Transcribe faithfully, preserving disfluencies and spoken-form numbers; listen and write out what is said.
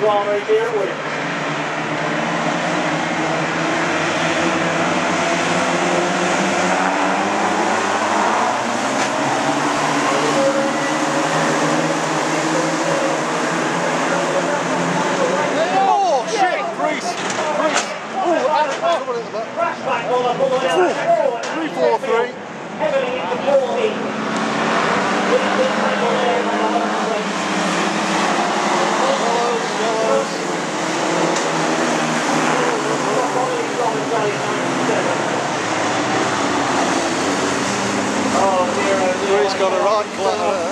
kilometres here with it. Oh shit! Preece! Preece! Oh, three four three. Heavily into four He's got a right clatter.